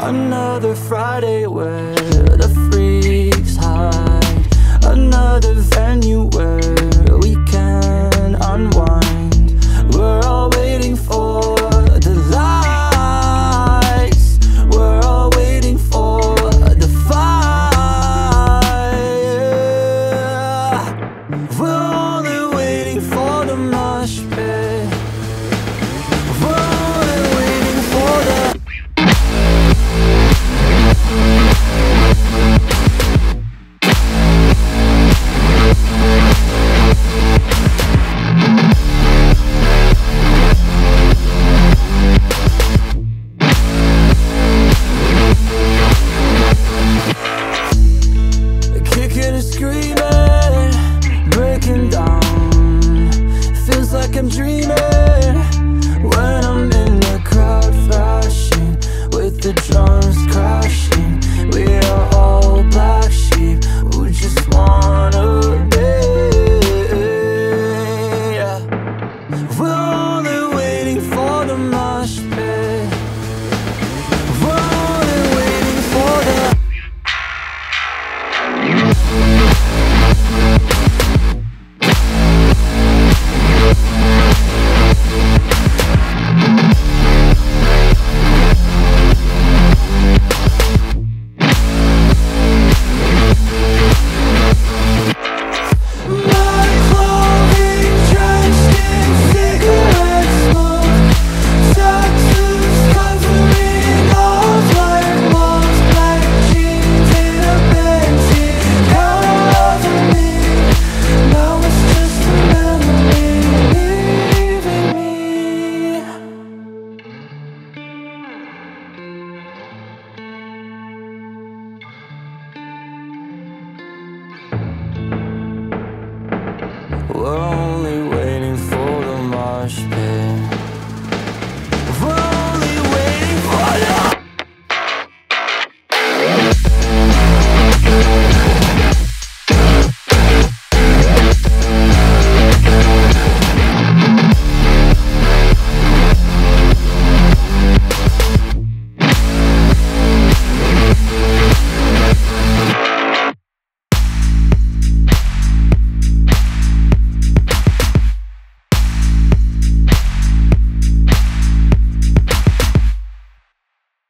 Another Friday where the freaks hide. Another venue where we can unwind. We're all waiting for the lights. We're all waiting for the fire. We're only waiting for the mosh pit. We're only waiting for the screaming, breaking down. Feels like I'm dreaming when I'm in the crowd, thrashing with the drums crashing. We are all black sheep who just wanna be. We're only waiting for the mosh pit. We're only waiting for the We're